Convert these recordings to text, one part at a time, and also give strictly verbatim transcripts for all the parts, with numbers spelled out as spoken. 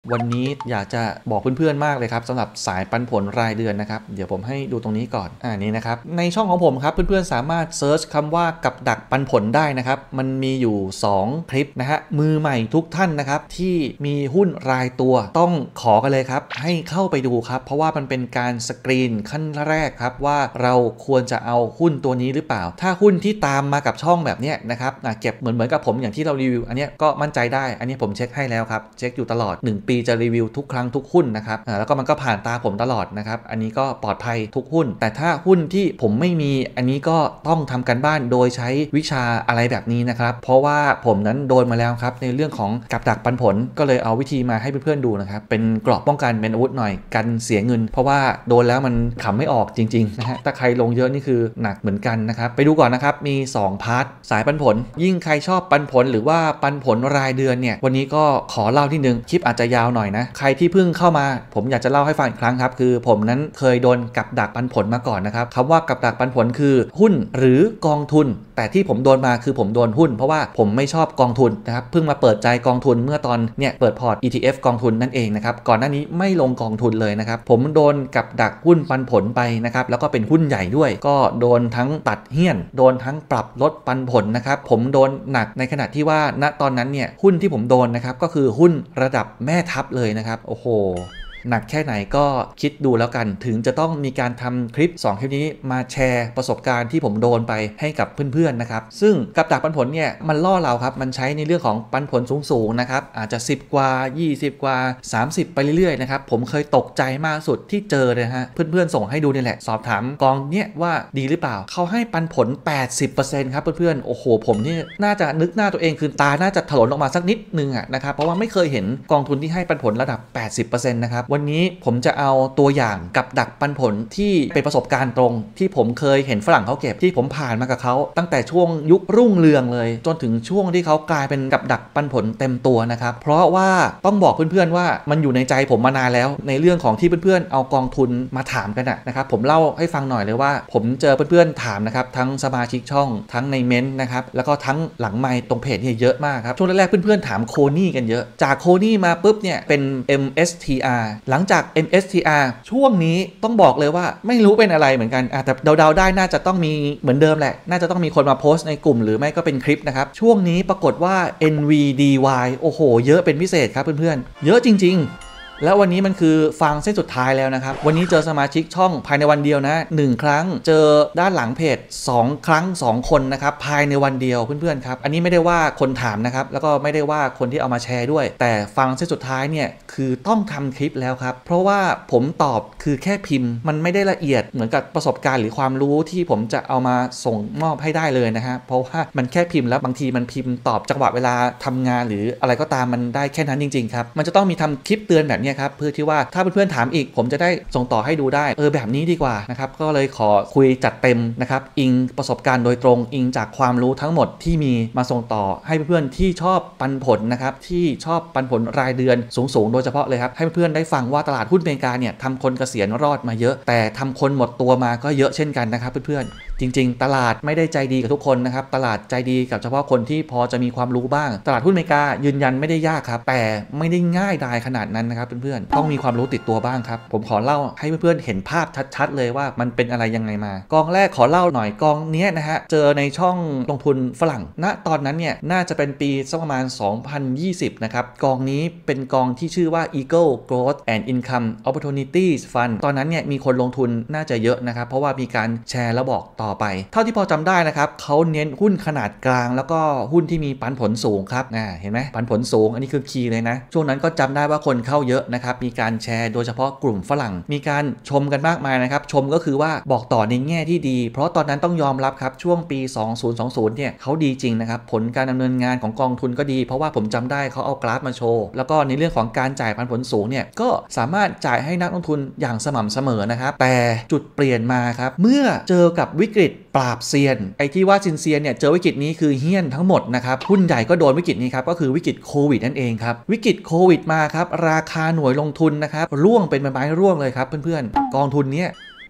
วันนี้อยากจะบอกเพื่อนๆมากเลยครับสำหรับสายปันผลรายเดือนนะครับเดี๋ยวผมให้ดูตรงนี้ก่อนอ่านี่นะครับในช่องของผมครับเพื่อนๆสามารถเซิร์ชคำว่ากับดักปันผลได้นะครับมันมีอยู่สองคลิปนะฮะมือใหม่ทุกท่านนะครับที่มีหุ้นรายตัวต้องขอกันเลยครับให้เข้าไปดูครับเพราะว่ามันเป็นการสกรีนขั้นแรกครับว่าเราควรจะเอาหุ้นตัวนี้หรือเปล่าถ้าหุ้นที่ตามมากับช่องแบบเนี้ยนะครับเก็บเหมือนเหมือนกับผมอย่างที่เรารีวิวอันนี้ก็มั่นใจได้อันนี้ผมเช็คให้แล้วครับเช็คอยู่ตลอดหนึ่งปีจะรีวิวทุกครั้งทุกหุ้นนะครับอ่าแล้วก็มันก็ผ่านตาผมตลอดนะครับอันนี้ก็ปลอดภัยทุกหุ้นแต่ถ้าหุ้นที่ผมไม่มีอันนี้ก็ต้องทำกันบ้านโดยใช้วิชาอะไรแบบนี้นะครับเพราะว่าผมนั้นโดนมาแล้วครับในเรื่องของกับดักปันผลก็เลยเอาวิธีมาให้เพื่อนๆดูนะครับเป็นกรอบป้องกันเป็นอาวุธหน่อยกันเสียเงินเพราะว่าโดนแล้วมันขำไม่ออกจริงๆนะฮะถ้าใครลงเยอะนี่คือหนักเหมือนกันนะครับไปดูก่อนนะครับมีสองพาร์ทสายปันผลยิ่งใครชอบปันผลหรือว่าปันผลรายเดือนเนี่ยวันนี้ก็ขอเล่าที่นึงคลิปอาจจะยาวหน่อยนะใครที่เพิ่งเข้ามาผมอยากจะเล่าให้ฟังอีกครั้งครับคือผมนั้นเคยโดนกับดักปันผลมาก่อนนะครับคำว่ากับดักปันผลคือหุ้นหรือกองทุนแต่ที่ผมโดนมาคือผมโดนหุ้นเพราะว่าผมไม่ชอบกองทุนนะครับเพิ่งมาเปิดใจกองทุนเมื่อตอนเนี่ยเปิดพอร์ต อี ที เอฟ กองทุนนั่นเองนะครับก่อนหน้านี้ไม่ลงกองทุนเลยนะครับผมโดนกับดักหุ้นปันผลไปนะครับแล้วก็เป็นหุ้นใหญ่ด้วยก็โดนทั้งตัดเหี้ยนโดนทั้งปรับลดปันผลนะครับผมโดนหนักในขณะที่ว่าณตอนนั้นเนี่ยหุ้นที่ผมโดนนะครับก็คือหุ้นระดับแม่ทัพเลยนะครับโอ้โหหนักแค่ไหนก็คิดดูแล้วกันถึงจะต้องมีการทำคลิปสองคลิปนี้มาแชร์ประสบการณ์ที่ผมโดนไปให้กับเพื่อนๆนะครับซึ่งกับดักปันผลเนี่ยมันล่อเราครับมันใช้ในเรื่องของปันผลสูงๆนะครับอาจจะสิบกว่ายี่สิบกว่าสามสิบไปเรื่อยๆนะครับผมเคยตกใจมากสุดที่เจอเลยฮะเพื่อนๆส่งให้ดูนี่แหละสอบถามกองเนี่ยว่าดีหรือเปล่าเขาให้ปันผล แปดสิบเปอร์เซ็นต์ ครับเพื่อนๆโอ้โหผมนี่น่าจะนึกหน้าตัวเองคือตาน่าจะถลนออกมาสักนิดนึงอ่ะนะครับเพราะว่าไม่เคยเห็นกองทุนที่ให้ปันผลระดับ แปดสิบเปอร์เซ็นต์ นะครับวันนี้ผมจะเอาตัวอย่างกับดักปันผลที่เป็นประสบการณ์ตรงที่ผมเคยเห็นฝรั่งเขาเก็บที่ผมผ่านมากับเขาตั้งแต่ช่วงยุครุ่งเรืองเลยจนถึงช่วงที่เขากลายเป็นกับดักปันผลเต็มตัวนะครับเพราะว่าต้องบอกเพื่อนๆว่ามันอยู่ในใจผมมานานแล้วในเรื่องของที่เพื่อนๆเอากองทุนมาถามกันนะครับผมเล่าให้ฟังหน่อยเลยว่าผมเจอเพื่อนๆถามนะครับทั้งสมาชิกช่องทั้งในเม้นต์นะครับแล้วก็ทั้งหลังไมค์ตรงเพจเนี่ยเยอะมากครับช่วงแรกๆเพื่อนๆถามโคนี่กันเยอะจากโคนี่มาปุ๊บเนี่ยเป็น เอ็ม เอส ที อาร์ หลังจาก เอ็ม เอส ที อาร์ ช่วงนี้ต้องบอกเลยว่าไม่รู้เป็นอะไรเหมือนกันแต่เดาๆได้น่าจะต้องมีเหมือนเดิมแหละน่าจะต้องมีคนมาโพสต์ในกลุ่มหรือไม่ก็เป็นคลิปนะครับช่วงนี้ปรากฏว่า เอ็น วี ดี วาย โอ้โหเยอะเป็นพิเศษครับเพื่อนๆเยอะจริงๆแล้ววันนี้มันคือฟังเส้นสุดท้ายแล้วนะครับวันนี้เจอสมาชิกช่องภายในวันเดียวนะหนึ่งครั้งเจอด้านหลังเพจสองครั้งสองคนนะครับภายในวันเดียวเพื่อนๆครับอันนี้ไม่ได้ว่าคนถามนะครับแล้วก็ไม่ได้ว่าคนที่เอามาแชร์ด้วยแต่ฟังเส้นสุดท้ายเนี่ยคือต้องทำคลิปแล้วครับเพราะว่าผมตอบคือแค่พิมพ์มันไม่ได้ละเอียดเหมือนกับประสบการณ์หรือความรู้ที่ผมจะเอามาส่งมอบให้ได้เลยนะฮะเพราะว่ามันแค่พิมพ์แล้วบางทีมันพิมพ์ตอบจังหวะเวลาทำงานหรืออะไรก็ตามมันได้แค่นั้นจริงๆครับมันจะต้องมีทำคลิปเตือนแบบนี้ครับเพื่อที่ว่าถ้าเพื่อนๆถามอีกผมจะได้ส่งต่อให้ดูได้เออแบบนี้ดีกว่านะครับก็เลยขอคุยจัดเต็มนะครับอิงประสบการณ์โดยตรงอิงจากความรู้ทั้งหมดที่มีมาส่งต่อให้เพื่อนๆที่ชอบปันผลนะครับที่ชอบปันผลรายเดือนสูงๆโดยเฉพาะเลยครับให้เพื่อนๆได้ฟังว่าตลาดหุ้นอเมริกาเนี่ยทำคนเกษียณรอดมาเยอะแต่ทำคนหมดตัวมาก็เยอะเช่นกันนะครับเพื่อนๆจริงๆตลาดไม่ได้ใจดีกับทุกคนนะครับตลาดใจดีกับเฉพาะคนที่พอจะมีความรู้บ้างตลาดหุ้นอเมริกายืนยันไม่ได้ยากครับแต่ไม่ได้ง่ายดายขนาดนั้นนะครับเพื่อนๆต้องมีความรู้ติดตัวบ้างครับผมขอเล่าให้เพื่อนๆเห็นภาพชัดๆเลยว่ามันเป็นอะไรยังไงมากองแรกขอเล่าหน่อยกองเนี้ยนะฮะเจอในช่องลงทุนฝรั่งณตอนนั้นเนี่ยน่าจะเป็นปีสักประมาณสองพันยี่สิบนะครับกองนี้เป็นกองที่ชื่อว่า Eagle Growth and Income Opportunities Fund ตอนนั้นเนี่ยมีคนลงทุนน่าจะเยอะนะครับเพราะว่ามีการแชร์แล้วบอกต่อไปเท่าที่พอจำได้นะครับเขาเน้นหุ้นขนาดกลางแล้วก็หุ้นที่มีปันผลสูงครับอ่าเห็นไหมปันผลสูงอันนี้คือคีย์เลยนะช่วงนั้นก็จำได้ว่าคนเข้าเยอะนะครับมีการแชร์โดยเฉพาะกลุ่มฝรั่งมีการชมกันมากมายนะครับชมก็คือว่าบอกต่อในแง่ที่ดีเพราะตอนนั้นต้องยอมรับครับช่วงปีสองพันยี่สิบเนี่ยเขาดีจริงนะครับผลการดำเนินงานของกองทุนก็ดีเพราะว่าผมจำได้เขาเอากราฟมาโชว์แล้วก็ในเรื่องของการจ่ายปันผลสูงเนี่ยก็สามารถจ่ายให้นักลงทุนอย่างสม่ำเสมอนะครับแต่จุดเปลี่ยนมาครับเมื่อเจอกับวิกฤตปราบเซียนไอ้ที่ว่าซินเซียนเนี่ยเจอวิกฤตนี้คือเฮี้ยนทั้งหมดนะครับหุ้นใหญ่ก็โดนวิกฤตนี้ครับก็คือวิกฤตโควิดนั่นเองครับวิกฤตโควิดมาครับราคาหน่วยลงทุนนะครับร่วงเป็นไม้ร่วงเลยครับเพื่อนๆกองทุนเนี้ย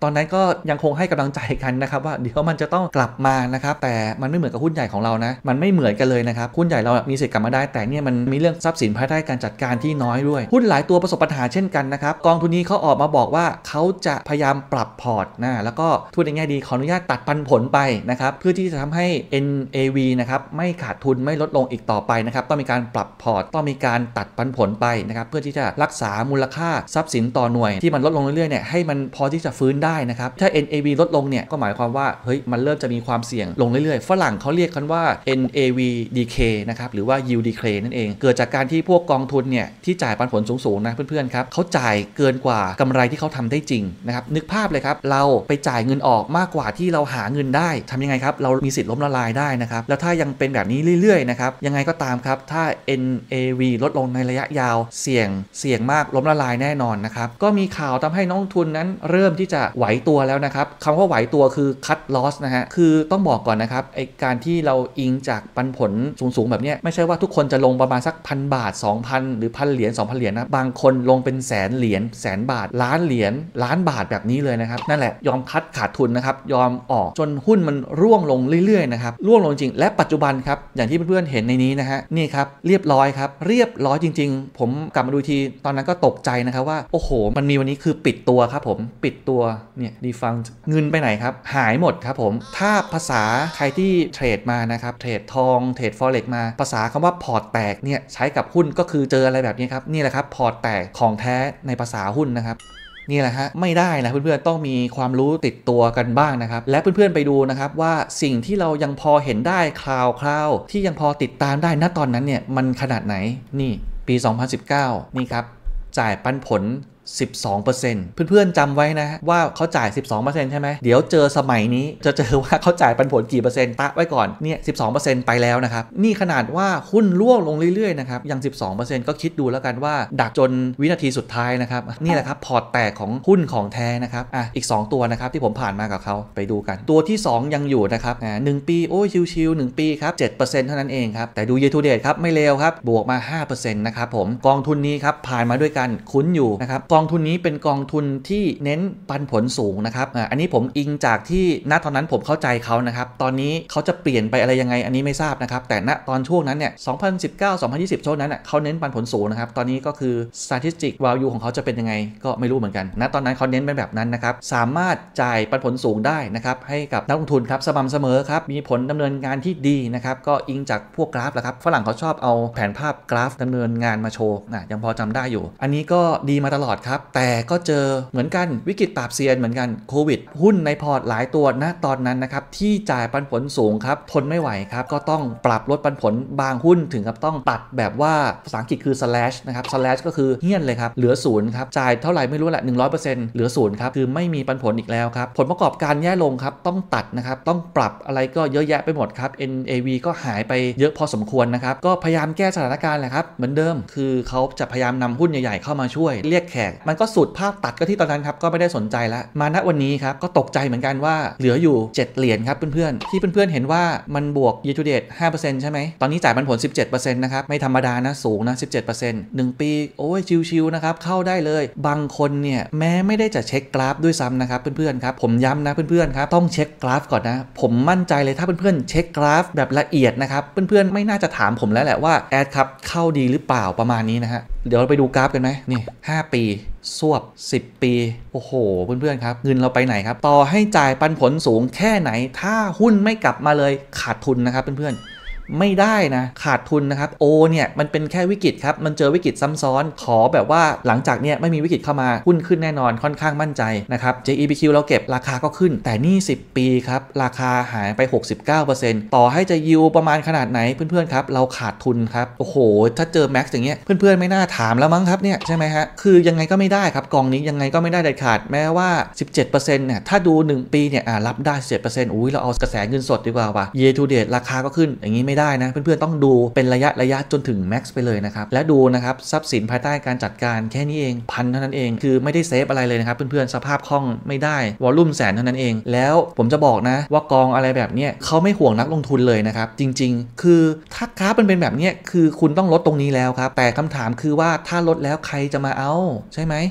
ตอนนั้นก็ยังคงให้กำลังใจกันนะครับว่าเดี๋ยวมันจะต้องกลับมานะครับแต่มันไม่เหมือนกับหุ้นใหญ่ของเรานะมันไม่เหมือนกันเลยนะครับหุ้นใหญ่เรามีสิทธิ์กลับมาได้แต่เนี่ยมันมีเรื่องทรัพย์สินภายใต้การจัดการที่น้อยด้วยหุ้นหลายตัวประสบปัญหาเช่นกันนะครับกองทุนนี้เขาออกมาบอกว่าเขาจะพยายามปรับพอร์ตนะแล้วก็พูดในแง่ดีขออนุญาตตัดปันผลไปนะครับเพื่อที่จะทำให้ เอ็น เอ วี นะครับไม่ขาดทุนไม่ลดลงอีกต่อไปนะครับต้องมีการปรับพอร์ตต้องมีการตัดปันผลไปนะครับเพื่อที่จะรักษามูลค่าทรัพย์สินต่อหน่วยที่มันลดลงเรื่อยๆเนี่ยให้มันพอที่จะฟื้นได้นะครับถ้า เอ็น เอ วี ลดลงเนี่ยก็หมายความว่าเฮ้ยมันเริ่มจะมีความเสี่ยงลงเรื่อยๆฝรั่งเขาเรียกกันว่า เอ็น เอ วี Decay นะครับหรือว่า Yield Decay นั่นเองเกิดจากการที่พวกกองทุนเนี่ยที่จ่ายปันผลสูงๆนะเพื่อนๆครับเขาจ่ายเกินกว่ากำไรที่เขาทำได้จริงนะครับนึกภาพเลยครับเราไปจ่ายเงินออกมากกว่าที่เราหาเงินได้ทำยังไงครับเรามีสิทธิ์ล้มละลายได้นะครับแล้วถ้ายังเป็นแบบนี้เรื่อยๆนะครับยังไงก็ตามครับถ้า เอ็น เอ วี ลดลงในระยะยาวเสี่ยงเสี่ยงมากล้มละลายแน่นอนนะครับก็มีข่าวทำให้นักลงทุนนั้นเริ่มที่จะไหวตัวแล้วนะครับคำว่าไหวตัวคือ cut loss นะฮะคือต้องบอกก่อนนะครับไอการที่เราอิงจากปันผลสูงๆแบบนี้ไม่ใช่ว่าทุกคนจะลงประมาณสักพันบาท สองพัน หรือพันเหรียญ สองพัน เหรียญนะบางคนลงเป็นแสนเหรียญแสนบาทล้านเหรียญล้านบาทแบบนี้เลยนะครับนั่นแหละยอมคัดขาดทุนนะครับยอมออกจนหุ้นมันร่วงลงเรื่อยๆนะครับร่วงลงจริงและปัจจุบันครับอย่างที่เพื่อนๆเห็นในนี้นะฮะนี่ครับเรียบร้อยครับเรียบร้อยจริงๆผมกลับมาดูทีตอนนั้นก็ตกใจนะครับว่าโอ้โหมันมีวันนี้คือปิดตัวครับผมปิดตัวเนี่ยดีฟังเงินไปไหนครับหายหมดครับผมถ้าภาษาใครที่เทรดมานะครับเทรดทองเทรด Forex มาภาษาคำว่าพอร์ตแตกเนี่ยใช้กับหุ้นก็คือเจออะไรแบบนี้ครับนี่แหละครับพอร์ตแตกของแท้ในภาษาหุ้นนะครับนี่แหละฮะไม่ได้นะเพื่อนๆต้องมีความรู้ติดตัวกันบ้างนะครับและเพื่อนๆไปดูนะครับว่าสิ่งที่เรายังพอเห็นได้คราวๆที่ยังพอติดตามได้ณตอนนั้นเนี่ยมันขนาดไหนนี่ปีสองพันสิบเก้านี่ครับจ่ายปันผลสิบสองเปอร์เซ็นต์ เพื่อนๆจำไว้นะว่าเขาจ่าย สิบสองเปอร์เซ็นต์ ใช่ไหมเดี๋ยวเจอสมัยนี้จะเจอว่าเขาจ่ายปันผลกี่เปอร์เซ็นต์ตะไว้ก่อนเนี่ย สิบสองเปอร์เซ็นต์ ไปแล้วนะครับนี่ขนาดว่าหุ้นร่วงลงเรื่อยๆนะครับยัง สิบสองเปอร์เซ็นต์ ก็คิดดูแล้วกันว่าดักจนวินาทีสุดท้ายนะครับนี่แหละครับพอร์ตแตกของหุ้นของแท้นะครับอ่ะอีกสองตัวนะครับที่ผมผ่านมากับเขาไปดูกันตัวที่สองยังอยู่นะครับอ่าหนึ่งปีโอ้ยชิวๆหนึ่งปีครับ เจ็ดเปอร์เซ็นต์ เท่านั้นเองครับแต่ดู year to date ครับไม่เลวครับบวกมา ห้าเปอร์เซ็นต์ นะครับผมกองทุนนี้ครับผ่านมาด้วยกันคุ้นอยู่นะครับกองทุนนี้เป็นกองทุนที่เน้นปันผลสูงนะครับอ่าอันนี้ผมอิงจากที่ณตอนนั้นผมเข้าใจเขานะครับตอนนี้เขาจะเปลี่ยนไปอะไรยังไงอันนี้ไม่ทราบนะครับแต่ณตอนช่วงนั้นเนี่ยสองพันสิบเก้า สองพันยี่สิบช่วงนั้นน่ะเขาเน้นปันผลสูงนะครับตอนนี้ก็คือ statistic value ของเขาจะเป็นยังไงก็ไม่รู้เหมือนกันณตอนนั้นเขาเน้นเป็นแบบนั้นนะครับสามารถจ่ายปันผลสูงได้นะครับให้กับนักลงทุนครับสม่ำเสมอครับมีผลดำเนินงานที่ดีนะครับก็อิงจากพวกกราฟแหละครับฝรั่งเขาชอบเอาแผนภาพกราฟดำเนินงานมาโชว์นะยังพอจำได้อยู่อันนี้ก็ดีมาตลอดครับแต่ก็เจอเหมือนกันวิกฤตปราบเซียนเหมือนกันโควิดหุ้นในพอร์ตหลายตัวณตอนนั้นนะครับที่จ่ายปันผลสูงครับทนไม่ไหวครับก็ต้องปรับลดปันผลบางหุ้นถึงกับต้องตัดแบบว่าภาษาอังกฤษคือ slash นะครับ slash ก็คือเฮี้ยนเลยครับเหลือศูนย์ครับจ่ายเท่าไหร่ไม่รู้แหละ หนึ่งร้อยเปอร์เซ็นต์ เหลือศูนย์ครับคือไม่มีปันผลอีกแล้วครับผลประกอบการแย่ลงครับต้องตัดนะครับต้องปรับอะไรก็เยอะแยะไปหมดครับ เอ็น เอ วี ก็หายไปเยอะพอสมควรนะครับก็พยายามแก้สถานการณ์แหละครับเหมือนเดิมคือเขาจะพยายามนำหุ้นใหญ่ๆเข้ามาช่วยเรียกแขกมันก็สุดภาพตัดก็ที่ตอนนั้นครับก็ไม่ได้สนใจแล้วมาณวันนี้ครับก็ตกใจเหมือนกันว่าเหลืออยู่เจ็ดเหรียญครับเพื่อนๆที่เพื่อนๆเห็นว่ามันบวก year to date ห้าเปอร์เซ็นต์ ใช่ไหมตอนนี้จ่ายปันผล สิบเจ็ดเปอร์เซ็นต์ นะครับไม่ธรรมดานะสูงนะ สิบเจ็ดเปอร์เซ็นต์ หนึ่งปีโอ้ยชิวๆนะครับเข้าได้เลยบางคนเนี่ยแม้ไม่ได้จะเช็คกราฟด้วยซ้ำนะครับเพื่อนๆครับผมย้ำนะเพื่อนๆครับต้องเช็คกราฟก่อนนะผมมั่นใจเลยถ้าเพื่อนๆเช็คกราฟแบบละเอียดนะครับเพื่อนๆไม่น่าจะถามผมแล้วแหละว่าแอดครับเข้าดีหรือเปล่าประมาณนี้นะฮะเดี๋ยวเราไปดูกราฟกันไหมนี่ห้าปีสวบสิบปีโอ้โหเพื่อนๆครับเงินเราไปไหนครับต่อให้จ่ายปันผลสูงแค่ไหนถ้าหุ้นไม่กลับมาเลยขาดทุนนะครับเพื่อนๆไม่ได้นะขาดทุนนะครับโอเนี่ยมันเป็นแค่วิกฤตครับมันเจอวิกฤตซ้ำซ้อนขอแบบว่าหลังจากเนี้ยไม่มีวิกฤตเข้ามาหุ้นขึ้นแน่นอนค่อนข้างมั่นใจนะครับ เจ อี บี คิว เราเก็บราคาก็ขึ้นแต่นี่สิบปีครับราคาหายไป หกสิบเก้าเปอร์เซ็นต์ ต่อให้จะยิวประมาณขนาดไหนเพื่อนๆครับเราขาดทุนครับโอ้โหถ้าเจอแม็กซ์อย่างเงี้ยเพื่อนๆไม่น่าถามแล้วมั้งครับเนี่ยใช่ไหมฮะคือยังไงก็ไม่ได้ครับกองนี้ยังไงก็ไม่ได้เด็ดขาดแม้ว่า สิบเจ็ดเปอร์เซ็นต์ เนี่ยถ้าดูหนึ่งปีเนี่ยอ่ารับได้ สิบเจ็ดเปอร์เซ็นต์ อุ้ยเราเอากระแสเงินสดดีกว่าว่ะ year to date ราคาก็ขึ้นอย่างนี้ไม่ได้นะเพื่อนๆต้องดูเป็นระยะระยะจนถึงแม็กซ์ไปเลยนะครับและดูนะครับทรัพย์สินภายใต้การจัดการแค่นี้เองพันเท่านั้นเองคือไม่ได้เซฟอะไรเลยนะครับเพื่อนๆสภาพคล่องไม่ได้วอลลุ่มแสนเท่านั้นเองแล้วผมจะบอกนะว่ากองอะไรแบบเนี้ยเขาไม่ห่วงนักลงทุนเลยนะครับจริงๆคือถ้ากราฟมันเป็นแบบเนี้ยคือคุณต้องลดตรงนี้แล้วครับแต่คำถามคือว่าถ้าลดแล้วใครจะมาเอาใช่ไหม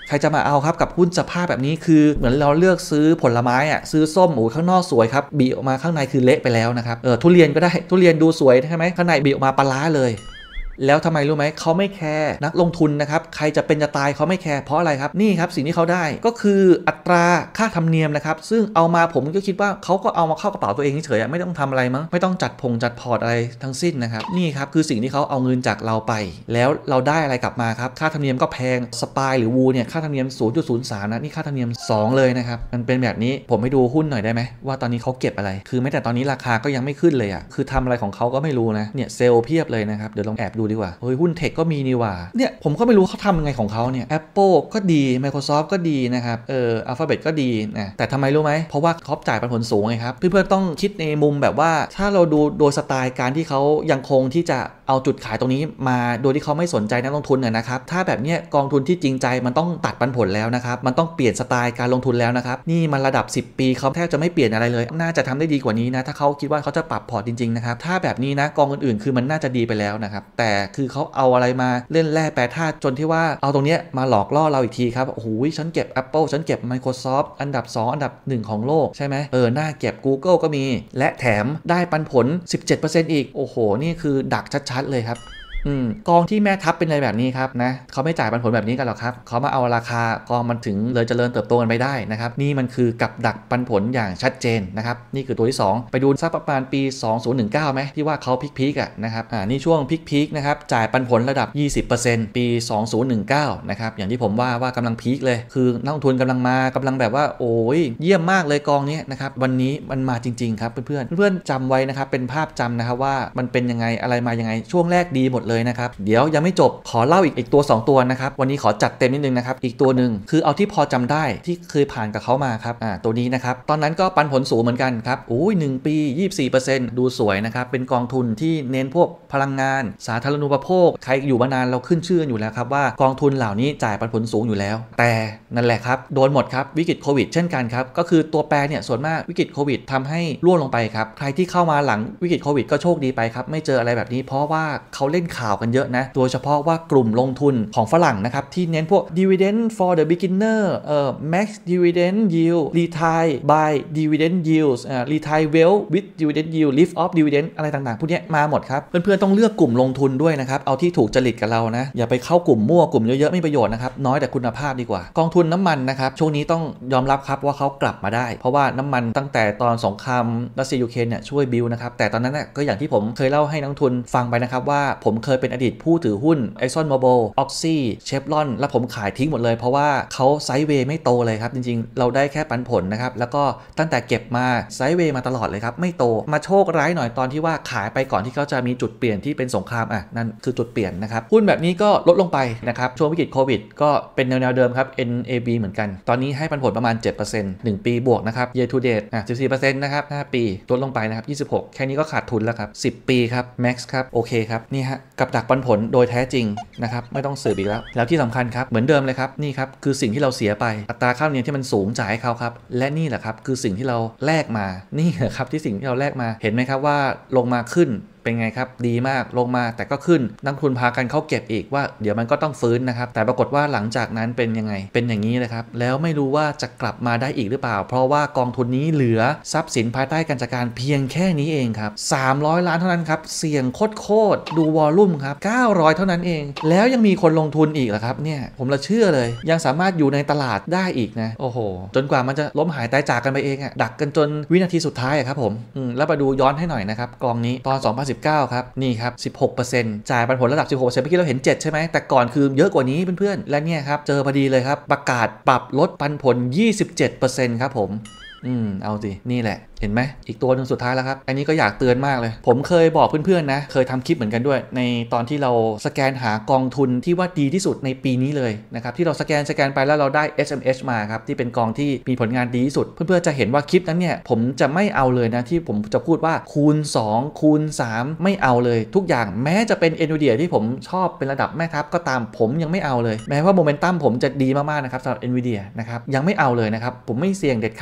ใครจะมาเอาครับกับหุ้นสภาพแบบนี้คือเหมือนเราเลือกซื้อผลไม้อ่ะซื้อส้มโอ้ข้างนอกสวยครับบีออกมาข้างในคือเละไปแล้วนะครับเออทุเรียนก็ได้ทุเรียนดูสวยใช่ไหมข้างในบีออกมาปลาร้าเลยแล้วทำไมรู้ไหมเขาไม่แคร์นักลงทุนนะครับใครจะเป็นจะตายเขาไม่แคร์เพราะอะไรครับนี่ครับสิ่งที่เขาได้ก็คืออัตราค่าธรรมเนียมนะครับซึ่งเอามาผมก็คิดว่าเขาก็เอามาเข้ากระเป๋าตัวเองเฉยๆไม่ต้องทำอะไรมั้งไม่ต้องจัดพงจัดพอร์ตอะไรทั้งสิ้นนะครับนี่ครับคือสิ่งที่เขาเอาเงินจากเราไปแล้วเราได้อะไรกลับมาครับค่าธรรมเนียมก็แพงสปายหรือวูเนี่ยค่าธรรมเนียม ศูนย์จุดศูนย์สาม นะนี่ค่าธรรมเนียมสองเลยนะครับมันเป็นแบบนี้ผมให้ดูหุ้นหน่อยได้ไหมว่าตอนนี้เขาเก็บอะไรคือแม้แต่ตอนนี้ราคาก็ยังไม่ขึ้นเลยอ่ะคือทำอะไรของเขาก็ไม่รู้นะเนี่ยเซลล์เพียบเลยนะครับเดี๋ยวลองแอบดูดีกว่าเฮ้ยหุ้นเทคก็มีนี่ว่าเนี่ยผมก็ไม่รู้เขาทำยังไงของเขาเนี่ย Apple ก็ดี Microsoft ก็ดีนะครับเออ Alphabet ก็ดีนะแต่ทำไมรู้ไหมเพราะว่าเขาจ่ายปันผลสูงไงครับเพื่อนๆต้องคิดในมุมแบบว่าถ้าเราดูโดยสไตล์การที่เขายังคงที่จะเอาจุดขายตรงนี้มาโดยที่เขาไม่สนใจนักลงทุนเนี่ยนะครับถ้าแบบเนี้ยกองทุนที่จริงใจมันต้องตัดปันผลแล้วนะครับมันต้องเปลี่ยนสไตล์การลงทุนแล้วนะครับนี่มันระดับสิบปีเขาแทบจะไม่เปลี่ยนอะไรเลยน่าจะทำได้ดีกว่านี้นะถ้าเขาคิดว่าเขาจะปรับพอร์ตจริงๆนะครับถ้าแบบนี้นะกองอื่นๆคือมันน่าจะดีไปแล้วนะครับแต่คือเขาเอาอะไรมาเล่นแร่แปรธาตุจนที่ว่าเอาตรงเนี้ยมาหลอกล่อเราอีกทีครับโอ้โหฉันเก็บ Apple ฉันเก็บ Microsoft อันดับสองอันดับหนึ่งของโลกใช่ไหมเออหน้าเก็บ Google ก็มีและแถมได้ปันผล สิบเจ็ดเปอร์เซ็นต์ อีกโอ้โหนี่คือดักชัดๆเลยครับอืมกองที่แม่ทัพเป็นอะไรแบบนี้ครับนะเขาไม่จ่ายปันผลแบบนี้กันหรอกครับเขามาเอาราคากองมันถึงเลยเจริญเติบโตกันไปได้นะครับนี่มันคือกับดักปันผลอย่างชัดเจนนะครับนี่คือตัวที่สองไปดูสักประมาณปีสองพันสิบเก้าไหมที่ว่าเขาพีคๆอ่ะนะครับอ่านี่ช่วงพีคๆนะครับจ่ายปันผลระดับ ยี่สิบเปอร์เซ็นต์ ปีสองพันสิบเก้านะครับอย่างที่ผมว่าว่ากำลังพีคเลยคือนักลงทุนกำลังมากำลังแบบว่าโอ้ยเยี่ยมมากเลยกองนี้นะครับวันนี้มันมาจริงๆครับเพื่อนๆเพื่อนๆจำไว้นะครับเป็นภาพจำนะครับว่ามันเป็นยังไงอะไรมายังไงช่วงแรกดีหมดเลยนะครับเดี๋ยวยังไม่จบขอเล่าอีกอีกตัวสองตัวนะครับวันนี้ขอจัดเต็มนิดนึงนะครับอีกตัวหนึ่งคือเอาที่พอจำได้ที่เคยผ่านกับเขามาครับอ่าตัวนี้นะครับตอนนั้นก็ปันผลสูงเหมือนกันครับโอ้ยหนึ่งปี ยี่สิบสี่เปอร์เซ็นต์ ดูสวยนะครับเป็นกองทุนที่เน้นพวกพลังงานสาธารณูปโภคใครอยู่มานานเราขึ้นชื่ออยู่แล้วครับว่ากองทุนเหล่านี้จ่ายปันผลสูงอยู่แล้วแต่นั่นแหละครับโดนหมดครับวิกฤตโควิดเช่นกันครับก็คือตัวแปรเนี่ยส่วนมากวิกฤตโควิดทำให้ร่วงลงไปครับใครที่เข้ามาหลังวิกฤตโควิดก็โชคดีไปครับไม่เจออะไรแบบนี้เพราะว่าเขาเล่นข่าวกันเยอะนะโดยเฉพาะว่ากลุ่มลงทุนของฝรั่งนะครับที่เน้นพวก dividend for the beginner เอ่อ max dividend yield retire by dividend yields อ่า retire well with dividend yield lift off dividend อะไรต่างๆพวกนี้มาหมดครับเพื่อนๆต้องเลือกกลุ่มลงทุนด้วยนะครับเอาที่ถูกจริตกับเรานะอย่าไปเข้ากลุ่มมั่วกลุ่มเยอะๆไม่ประโยชน์นะครับน้อยแต่คุณภาพดีกว่ากองทุนน้ำมันนะครับช่วงนี้ต้องยอมรับครับว่าเขากลับมาได้เพราะว่าน้ำมันตั้งแต่ตอนสงครามรัสเซียยูเครนเนี่ยช่วยบิลนะครับแต่ตอนนั้นน่ะก็อย่างที่ผมเคยเล่าให้นักทุนฟังไปนะครับว่าผมเคยเป็นอดีตผู้ถือหุ้น Exxon Mobil Oxy Chevron แล้วผมขายทิ้งหมดเลยเพราะว่าเขาไซด์เวย์ไม่โตเลยครับจริงๆเราได้แค่ปันผลนะครับแล้วก็ตั้งแต่เก็บมาไซด์เวย์มาตลอดเลยครับไม่โตมาโชคร้ายหน่อยตอนที่ว่าขายไปก่อนที่เขาจะมีจุดเปลี่ยนที่เป็นสงครามอ่ะนั่นคือจุดเปลี่ยนนะครับหุ้นแบบนี้ก็ลดลงไปนะครับช่วงวิกฤตโควิดก็เป็นแนวๆเดิมครับ เอ็น เอ บี เหมือนกันตอนนี้ให้ปันผลประมาณ เจ็ดเปอร์เซ็นต์ หนึ่งปีบวกนะครับ year to date อ่ะ สิบสี่เปอร์เซ็นต์ นะครับห้าปีลดลงไปนะครับยี่สิบหกแค่นี้ก็ขาดทุนแล้วครับสิบปีครับ max ครับโอเคครับนี่ฮะกับดักปันผลโดยแท้จริงนะครับไม่ต้องสืบอีกแล้วแล้วที่สำคัญครับเหมือนเดิมเลยครับนี่ครับคือสิ่งที่เราเสียไปอัตราค่าธรรมเนียมที่มันสูงจ่ายให้เขาครับและนี่แหละครับคือสิ่งที่เราแลกมานี่แหละครับที่สิ่งที่เราแลกมาเห็นไหมครับว่าลงมาขึ้นเป็นไงครับดีมากลงมาแต่ก็ขึ้นนักทุนพากันเข้าเก็บอีกว่าเดี๋ยวมันก็ต้องฟื้นนะครับแต่ปรากฏว่าหลังจากนั้นเป็นยังไงเป็นอย่างนี้เลยครับแล้วไม่รู้ว่าจะกลับมาได้อีกหรือเปล่าเพราะว่ากองทุนนี้เหลือทรัพย์สินภายใต้การจัดการเพียงแค่นี้เองครับสามร้อยล้านเท่านั้นครับเสี่ยงโคตรๆดูวอลลุ่มครับเก้าร้อยเท่านั้นเองแล้วยังมีคนลงทุนอีกเหรอครับเนี่ยผมละเชื่อเลยยังสามารถอยู่ในตลาดได้อีกนะโอ้โหจนกว่ามันจะล้มหายตายจากกันไปเองอะดักกันจนวินาทีสุดท้ายครับผมแล้วมาดูย้อนให้หน่อยนะครับกองนี้ตอนสองพันสิบเก้าครับนี่ครับ สิบหกเปอร์เซ็นต์ จ่ายปันผลระดับ สิบหกเปอร์เซ็นต์ เมื่อกี้เราเห็นเจ็ดใช่ไหมแต่ก่อนคือเยอะกว่านี้เพื่อนๆและเนี่ยครับเจอพอดีเลยครับประกาศปรับลดปันผล ยี่สิบเจ็ดเปอร์เซ็นต์ ครับผมอืมเอาสินี่แหละเห็นไหมอีกตัวหนึ่งสุดท้ายแล้วครับอันนี้ก็อยากเตือนมากเลยผมเคยบอกเพื่อนๆนะเคยทำคลิปเหมือนกันด้วยในตอนที่เราสแกนหากองทุนที่ว่าดีที่สุดในปีนี้เลยนะครับที่เราสแกนสแกนไปแล้วเราได้ เอส เอ็ม เอช มาครับที่เป็นกองที่มีผลงานดีที่สุดเพื่อนๆจะเห็นว่าคลิปนั้นเนี่ยผมจะไม่เอาเลยนะที่ผมจะพูดว่าคูณสองคูณสามไม่เอาเลยทุกอย่างแม้จะเป็น Nvidia ที่ผมชอบเป็นระดับแม่ทัพก็ตามผมยังไม่เอาเลยแม้ว่าโมเมนตัมผมจะดีมากๆนะครับสำหรับ Nvidia นะครับยังไม่เอาเลยนะครับผมไม่เสี่ยงเด็ดขาดเลยครับ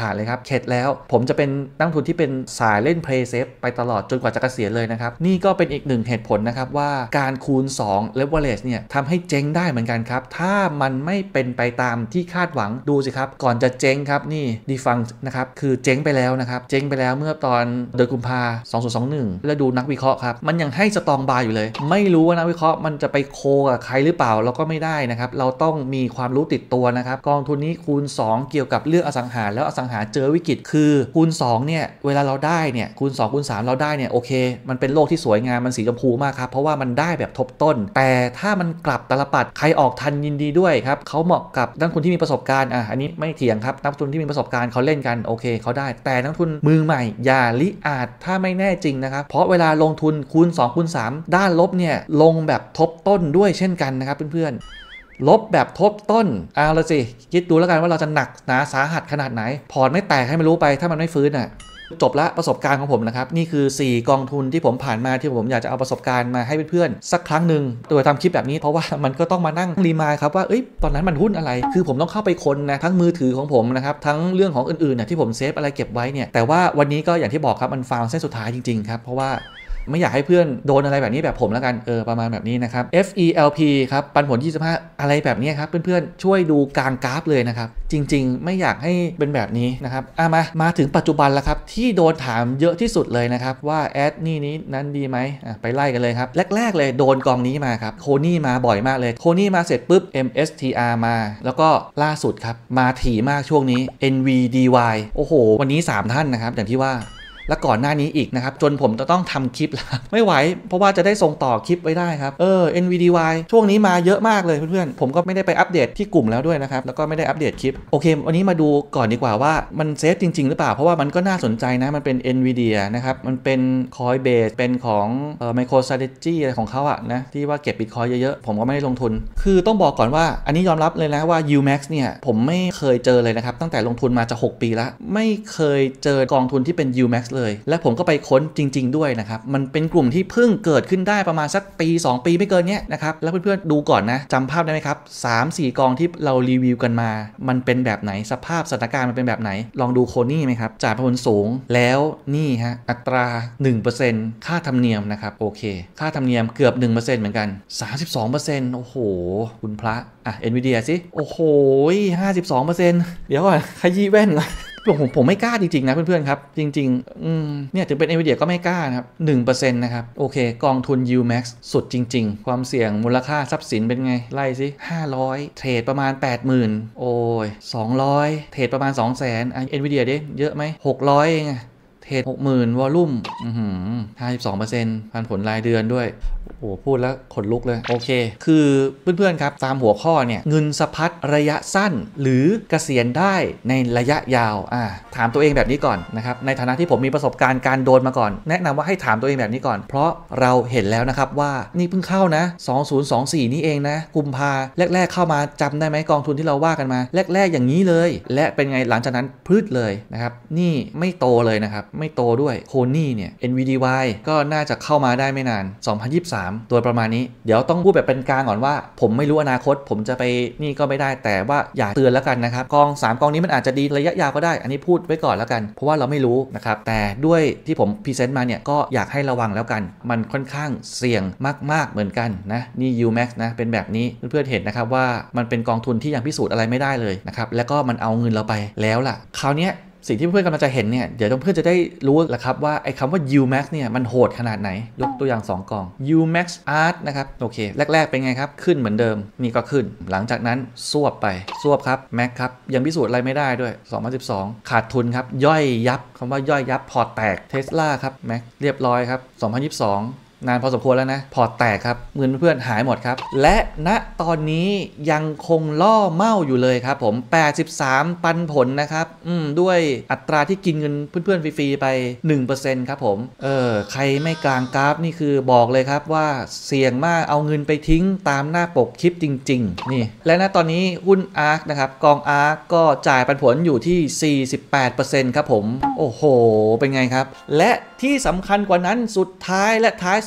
เข็ดแล้วผมจะเป็นนักลงทุนที่เป็นสายเล่น play safe ไปตลอดจนกว่าจะเกษียณเลยนะครับนี่ก็เป็นอีกหนึ่งเหตุผลนะครับว่าการคูณสอง leverage เนี่ยทำให้เจ๊งได้เหมือนกันครับถ้ามันไม่เป็นไปตามที่คาดหวังดูสิครับก่อนจะเจ๊งครับนี่ดีฟังนะครับคือเจ๊งไปแล้วนะครับเจ๊งไปแล้วเมื่อตอนเดือนกุมภาพันธ์สองพันยี่สิบเอ็ดแล้วดูนักวิเคราะห์ครับมันยังให้สตองบายอยู่เลยไม่รู้ว่านักวิเคราะห์มันจะไปโคกับใครหรือเปล่าเราก็ไม่ได้นะครับเราต้องมีความรู้ติดตัวนะครับกองทุนนี้คูณสองเกี่ยวกับเรื่องอสังหาแล้วอสังหาเจอวิกฤตคือคูณสองเนี่ยเวลาเราได้เนี่ยคูณสองคูณสามเราได้เนี่ยโอเคมันเป็นโลกที่สวยงามมันสีชมพูมากครับเพราะว่ามันได้แบบทบต้นแต่ถ้ามันกลับตลปัดใครออกทันยินดีด้วยครับเขาเหมาะกับนักทุนที่มีประสบการณ์อ่ะอันนี้ไม่เถียงครับนักทุนที่มีประสบการณ์เขาเล่นกันโอเคเขาได้แต่นักทุนมือใหม่อย่าลิอาจถ้าไม่แน่จริงนะครับเพราะเวลาลงทุนคูณสองคูณสามด้านลบเนี่ยลงแบบทบต้นด้วยเช่นกันนะครับเพื่อนๆลบแบบทบต้นเอาละสิคิดดูแล้วกันว่าเราจะหนักหนาสาหัสขนาดไหนพอร์ตไม่แตกให้มันรู้ไปถ้ามันไม่ฟื้นอ่ะจบละประสบการณ์ของผมนะครับนี่คือสี่กองทุนที่ผมผ่านมาที่ผมอยากจะเอาประสบการณ์มาให้เพื่อนๆสักครั้งหนึ่งโดยทำคลิปแบบนี้เพราะว่ามันก็ต้องมานั่งรีมายครับว่าเอ้ยตอนนั้นมันหุ้นอะไรคือผมต้องเข้าไปค้นนะทั้งมือถือของผมนะครับทั้งเรื่องของอื่นๆเนี่ยที่ผมเซฟอะไรเก็บไว้เนี่ยแต่ว่าวันนี้ก็อย่างที่บอกครับมันฟาวเส้นสุดท้ายจริงๆครับเพราะว่าไม่อยากให้เพื่อนโดนอะไรแบบนี้แบบผมแล้วกันเออประมาณแบบนี้นะครับ เอฟ อี แอล พี ครับปันผลยี่สิบห้าอะไรแบบนี้ครับเพื่อนๆช่วยดูกลางกราฟเลยนะครับจริงๆไม่อยากให้เป็นแบบนี้นะครับอ่ะมามาถึงปัจจุบันแล้วครับที่โดนถามเยอะที่สุดเลยนะครับว่าแอดนี่นี้นั้นดีไหมอ่ะไปไล่กันเลยครับแรกๆเลยโดนกองนี้มาครับโคนี่มาบ่อยมากเลยโคนี่มาเสร็จปุ๊บ เอ็ม เอส ที อาร์ มาแล้วก็ล่าสุดครับมาถี่มากช่วงนี้ เอ็น วี ดี วาย โอ้โหวันนี้สามท่านนะครับอย่างที่ว่าและก่อนหน้านี้อีกนะครับจนผมจะต้องทำคลิปแล้วไม่ไหวเพราะว่าจะได้ส่งต่อคลิปไว้ได้ครับเออ เอ็น วี ดี วาย ช่วงนี้มาเยอะมากเลยเพื่อนๆผมก็ไม่ได้ไปอัปเดตที่กลุ่มแล้วด้วยนะครับแล้วก็ไม่ได้อัปเดตคลิปโอเควันนี้มาดูก่อนดีกว่าว่ามันเซฟจริงๆหรือเปล่าเพราะว่ามันก็น่าสนใจนะมันเป็น Nvidia นะครับมันเป็น Coinbase เป็นของเอ่อ MicroStrategy อะไรของเขาอะนะที่ว่าเก็บ Bitcoin เยอะๆผมก็ไม่ได้ลงทุนคือต้องบอกก่อนว่าอันนี้ยอมรับเลยนะว่า ยู แม็กซ์ เนี่ยผมไม่เคยเจอเลยนะครับตั้งแต่ลงทุนมาจะหกปีแล้วไม่เคยเจอกองทุนที่เป็น ยู แม็กซ์ เลยและผมก็ไปค้นจริงๆด้วยนะครับมันเป็นกลุ่มที่เพิ่งเกิดขึ้นได้ประมาณสักปีสองปีไม่เกินเนี้ยนะครับแล้วเพื่อนๆดูก่อนนะจำภาพได้ไหมครับ สามสี่ กองที่เรารีวิวกันมามันเป็นแบบไหนสภาพสถานการณ์มันเป็นแบบไหนลองดูโคนี่ไหมครับจ่ายผลสูงแล้วนี่ฮะอัตรา หนึ่งเปอร์เซ็นต์ ค่าธรรมเนียมนะครับโอเคค่าธรรมเนียมเกือบ หนึ่งเปอร์เซ็นต์ เหมือนกัน สามสิบสองเปอร์เซ็นต์ โอ้โหคุณพระอ่ะ Nvidia สิโอ้โห ห้าสิบสองเปอร์เซ็นต์ เดี๋ยวก่อนขยี้แว่นก่อนผมผมไม่กล้าจริงๆนะเพื่อนๆครับจริงๆอืมเนี่ยถึงเป็น Nvidia ก็ไม่กล้านะครับ หนึ่งเปอร์เซ็นต์ นะครับโอเคกองทุน ยู แม็กซ์ สุดจริงๆความเสี่ยงมูลค่าทรัพย์สินเป็นไงไล่สิห้าร้อยเทรดประมาณ แปดหมื่น โอ้ยสองร้อยเทรดประมาณ สองแสน อ่ะ Nvidia ดิเยอะไหมหกร้อยเองอะเทรด หกหมื่น วอลลุ่มอื้อหือ ห้าสิบสองเปอร์เซ็นต์ พันผลรายเดือนด้วยโอ้พูดแล้วขนลุกเลยโอเคคือเพื่อนๆครับตามหัวข้อเนี่ยเงินสะพัดระยะสั้นหรือเกษียณได้ในระยะยาวอ่าถามตัวเองแบบนี้ก่อนนะครับในฐานะที่ผมมีประสบการณ์การโดนมาก่อนแนะนำว่าให้ถามตัวเองแบบนี้ก่อนเพราะเราเห็นแล้วนะครับว่านี่เพิ่งเข้านะสองพันยี่สิบสี่นี่เองนะกุมภาแรกๆเข้ามาจำได้ไหมกองทุนที่เราว่ากันมาแรกๆอย่างนี้เลยและเป็นไงหลังจากนั้นพืชเลยนะครับนี่ไม่โตเลยนะครับไม่โตด้วยโคนี่เนี่ย เอ็น วี ดี วาย ก็น่าจะเข้ามาได้ไม่นานสองพันยี่สิบสามโดยประมาณนี้เดี๋ยวต้องพูดแบบเป็นกลางก่อนว่าผมไม่รู้อนาคตผมจะไปนี่ก็ไม่ได้แต่ว่าอย่าเตือนแล้วกันนะครับกองสามกองนี้มันอาจจะดีระยะยาวก็ได้อันนี้พูดไว้ก่อนแล้วกันเพราะว่าเราไม่รู้นะครับแต่ด้วยที่ผมพรีเซนต์มาเนี่ยก็อยากให้ระวังแล้วกันมันค่อนข้างเสี่ยงมากๆเหมือนกันนะนี่ ยู แม็กซ์ นะเป็นแบบนี้เพื่อนๆเห็นนะครับว่ามันเป็นกองทุนที่ยังพิสูจน์อะไรไม่ได้เลยนะครับแล้วก็มันเอาเงินเราไปแล้วล่ะคราวนี้สิ่งที่เพื่อนกำลังจะเห็นเนี่ยเดี๋ยวเพื่อนจะได้รู้แหละครับว่าไอ้คำว่า ยู แม็กซ์ เนี่ยมันโหดขนาดไหนยกตัวอย่างสองกอง ยู แม็กซ์ Art นะครับโอเคแรกๆเป็นไงครับขึ้นเหมือนเดิมนี่ก็ขึ้นหลังจากนั้นซวบไปซวบครับ Mac ครับยังพิสูจน์อะไรไม่ได้ด้วยสองพันสิบสองขาดทุนครับย่อยยับคำว่าย่อยยับพอร์ตแตก Tesla ครับ Mac เรียบร้อยครับสองพันยี่สิบสองนานพอสมควรแล้วนะพอร์ตแตกครับเงินเพื่อนหายหมดครับและณตอนนี้ยังคงล่อเม่าอยู่เลยครับผมแปดสิบสามปันผลนะครับอืมด้วยอัตราที่กินเงินเพื่อนๆฟรีๆไป หนึ่งเปอร์เซ็นต์ ครับผมเออใครไม่กลางกราฟนี่คือบอกเลยครับว่าเสี่ยงมากเอาเงินไปทิ้งตามหน้าปกคลิปจริงๆนี่และณตอนนี้หุ้น อาร์ค นะครับกอง อาร์ค ก็จ่ายปันผลอยู่ที่ สี่สิบแปดเปอร์เซ็นต์ ครับผมโอ้โหเป็นไงครับและที่สำคัญกว่านั้นสุดท้ายและท้าย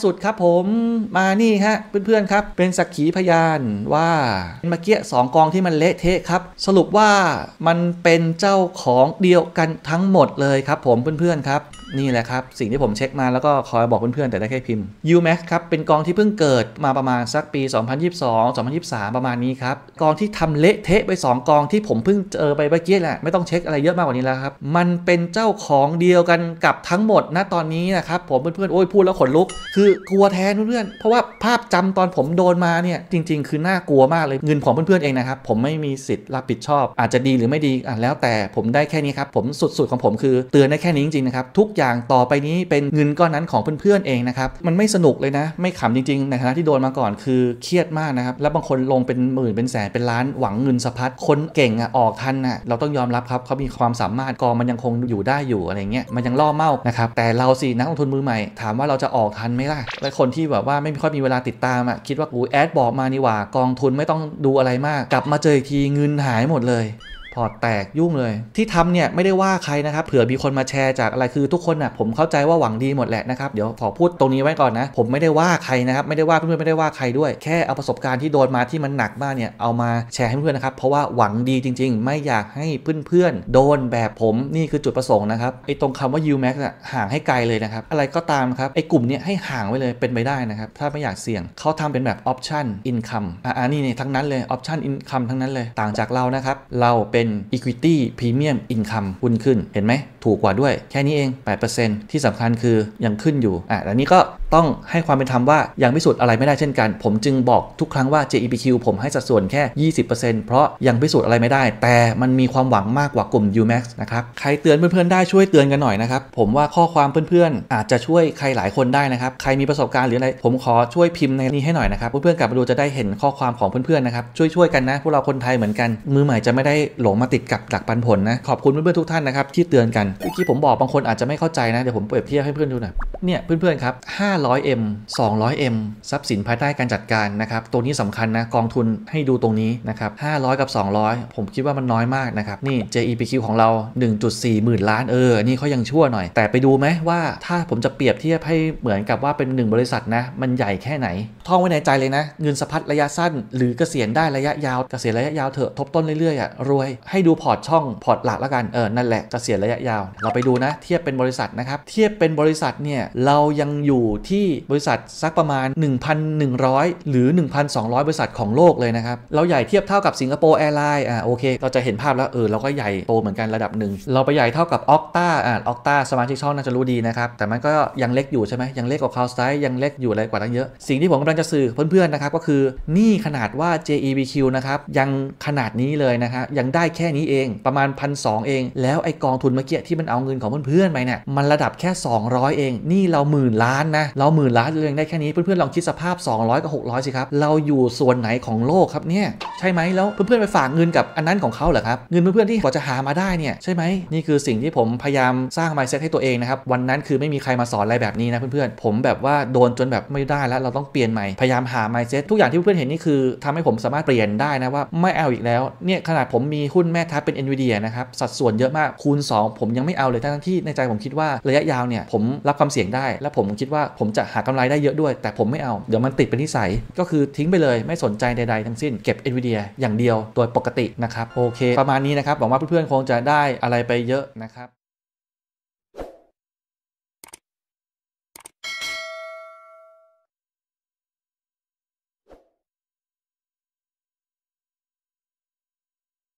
สุดครับผมมานี่ฮะเพื่อนๆครับเป็นสักขีพยานว่าเมื่อกี้สองกองที่มันเละเทะครับสรุปว่ามันเป็นเจ้าของเดียวกันทั้งหมดเลยครับผมเพื่อนๆครับนี่แหละครับสิ่งที่ผมเช็คมาแล้วก็คอยบอกเพื่อนๆแต่ได้แค่พิมพ์ ยู แม็กซ์ ครับเป็นกองที่เพิ่งเกิดมาประมาณสักปี สองพันยี่สิบสอง สองพันยี่สิบสาม ประมาณนี้ครับกองที่ทำเละเทะไปสองกองที่ผมเพิ่งเจอไปเมื่อกี้แหละไม่ต้องเช็คอะไรเยอะมากกว่านี้แล้วครับมันเป็นเจ้าของเดียวกันกับทั้งหมดณตอนนี้นะครับผมเพื่อนๆโอ้ยพูดแล้วขนลุกคือกลัวแทนเพื่อนๆเพราะว่าภาพจำตอนผมโดนมาเนี่ยจริงๆคือน่ากลัวมากเลยเงินของเพื่อนๆเองนะครับผมไม่มีสิทธิ์รับผิดชอบอาจจะดีหรือไม่ดีอ่ะแล้วแต่ผมได้แค่นี้ครับผมสุดๆของผมคือเตือนได้แค่นี้จริงๆนะครับทุกอย่างต่อไปนี้เป็นเงินก้อนนั้นของเพื่อนๆเองนะครับมันไม่สนุกเลยนะไม่ขำจริงๆในฐานะที่โดนมาก่อนคือเครียดมากนะครับแล้วบางคนลงเป็นหมื่นเป็นแสนเป็นล้านหวังเงินสะพัดคนเก่งอ่ะออกทันอ่ะเราต้องยอมรับครับเขามีความสามารถกองมันยังคงอยู่ได้อยู่อะไรเงี้ยมันยังล่อเมานะครับแต่เราสินักลงทุนมือใหม่ถามว่าเราจะออกทันไหมล่ะและคนที่แบบว่าไม่ค่อยมีเวลาติดตามอ่ะคิดว่ากูแอดบอกมานี่หว่ากองทุนไม่ต้องดูอะไรมากกลับมาเจออีกทีเงินหายหมดเลยพอร์ตแตกยุ่งเลยที่ทำเนี่ยไม่ได้ว่าใครนะครับเผื่อมีคนมาแชร์จากอะไรคือทุกคนน่ะผมเข้าใจว่าหวังดีหมดแหละนะครับเดี๋ยวขอพูดตรงนี้ไว้ก่อนนะผมไม่ได้ว่าใครนะครับไม่ได้ว่าเพื่อนๆไม่ได้ว่าใครด้วยแค่เอาประสบการณ์ที่โดนมาที่มันหนักมากเนี่ยเอามาแชร์ให้เพื่อนๆนะครับเพราะว่าหวังดีจริงๆไม่อยากให้เพื่อนๆโดนแบบผมนี่คือจุดประสงค์นะครับไอ้ตรงคำว่า ยู แม็กซ์ อ่ะห่างให้ไกลเลยนะครับอะไรก็ตามครับไอ้กลุ่มเนี้ยให้ห่างไว้เลยเป็นไปได้นะครับถ้าไม่อยากเสี่ยงเขาทำเป็นแบบ option income อ่านี่นี่ทั้งนั้นเลย option income ทั้งนั้นเลยต่างจากเรานะครับเราเป็น equityพรีเมียมอินคัมหุ้นขึ้นเห็นไหมถูกกว่าด้วยแค่นี้เอง แปดเปอร์เซ็นต์ ที่สำคัญคือยังขึ้นอยู่อ่ะแล้วนี้ก็ต้องให้ความเป็นธรรมว่ายังพิสูจน์อะไรไม่ได้เช่นกันผมจึงบอกทุกครั้งว่า เจ อี พี คิว ผมให้สัดส่วนแค่ ยี่สิบเปอร์เซ็นต์ เพราะยังพิสูจน์อะไรไม่ได้แต่มันมีความหวังมากกว่ากลุ่ม ยู แม็กซ์ นะครับใครเตือนเพื่อนๆได้ช่วยเตือนกันหน่อยนะครับผมว่าข้อความเพื่อนๆอาจจะช่วยใครหลายคนได้นะครับใครมีประสบการณ์หรืออะไรผมขอช่วยพิมพ์ในนี้ให้หน่อยนะครับเพื่อนๆกลับมาดูจะได้เห็นข้อความของเพื่อนๆนะครับช่วยๆกันนะพวกเราคนไทยเหมือนกันมือใหม่จะไม่ได้หลงมาติดกับดักปันผลนะขอบคุณเพื่อนๆทุกท่านนะครับที่เตือนกันเมื่อกี้ผมบอกบางคนอาจจะไม่เข้าใจนะเดี๋ยวผมเปรียบเทียบให้เพื่อนดูหน่อยเนี่ยเพื่อนๆครับ ห้าร้อยเอ็ม สองร้อยเอ็ม ทรัพย์สินภายใต้การจัดการนะครับตัวนี้สำคัญนะกองทุนให้ดูตรงนี้นะครับห้าร้อยกับสองร้อยผมคิดว่ามันน้อยมากนะครับนี่ เจ อี พี คิว ของเรา หนึ่งจุดสี่ หมื่นล้านเออนี่เขายังชั่วหน่อยแต่ไปดูไหมว่าถ้าผมจะเปรียบเทียบให้เหมือนกับว่าเป็นหนึ่งบริษัทนะมันใหญ่แค่ไหนท่องไว้ในใจเลยนะเงินสะพัดระยะสั้นหรือเกษียณได้ระยะยาวเกษียณระยะยาวเถอะทบต้นเรื่อยๆอ่ะรวยให้ดูพอร์ตช่องพอร์ตหลักแล้วกันเออนั่นแหละเกษียณระยะยาวเราไปดูนะเทียบเป็นบริษัทนะครับเทียบเป็นบริษัทเนี่ยเรายังอยู่ที่บริษัทสักประมาณ หนึ่งพันหนึ่งร้อย หรือ หนึ่งพันสองร้อย บริษัทของโลกเลยนะครับเราใหญ่เทียบเท่ากับสิงคโปร์แอร์ไลน์อ่าโอเคเราจะเห็นภาพแล้วเออเราก็ใหญ่โตเหมือนกันระดับหนึ่งเราไปใหญ่เท่ากับออกต้าอ่าออกต้าสมาชิกช่องน่าจะรู้ดีนะครับแต่มันก็ยังเล็กอยู่ใช่ไหมยังเล็กกว่าคาวไซด์ยังเล็กอยู่อะไรกว่านั้นเยอะสิ่งที่ผมกำลังจะสื่อเพื่อนๆนะครับก็คือนี่ขนาดว่า เจ อี พี คิว นะครับยังขนาดนี้เลยนะครับยังได้แค่นี้เองประมาณ หนึ่งพันสองร้อย เองแล้วไอกองทุนเมื่อกี้ที่มันเอาเงินของเพื่อนๆไปเนี่ยมันระดับแค่สองร้อยเองนี่เราหมื่นล้านนะเราหมื่นล้านเรายังได้แค่นี้เพื่อนๆลองคิดสภาพสองร้อยกับหกร้อยสิครับเราอยู่ส่วนไหนของโลกครับเนี่ยใช่ไหมแล้วเพื่อนๆไปฝากเงินกับอันนั้นของเขาเหรอครับเงินเพื่อนๆที่กว่าจะหามาได้เนี่ยใช่ไหมนี่คือสิ่งที่ผมพยายามสร้าง mindset ให้ตัวเองนะครับวันนั้นคือไม่มีใครมาสอนอะไรแบบนี้นะเพื่อนๆผมแบบว่าโดนจนแบบไม่ได้แล้วเราต้องเปลี่ยนใหม่พยายามหา mindset ทุกอย่างที่เพื่อนๆเห็นนี่คือทำให้ผมสามารถเปลี่ยนได้นะว่าไม่เอาอีกแล้วเนี่ยขนาดผมมีหุ้นแม่ทัพเป็น Nvidia นะครับสัดส่วนเยอะมากคูณสองผมยังไม่เอาเลยทั้งที่ในใจผมคิดว่าระยะยาวเนี่ยผมรับความเสี่ยงได้และผมคิดว่าผมจะหากำไรได้เยอะด้วยแต่ผมไม่เอาเดี๋ยวมันติดเป็นนิสัยก็คือทิ้งไปเลยไม่สนใจใดๆทั้งสิ้นเก็บ Nvidia อย่างเดียวโดยปกตินะครับโอเคประมาณนี้นะครับหวังว่าเพื่อนๆคงจะได้อะไรไปเยอะนะครับ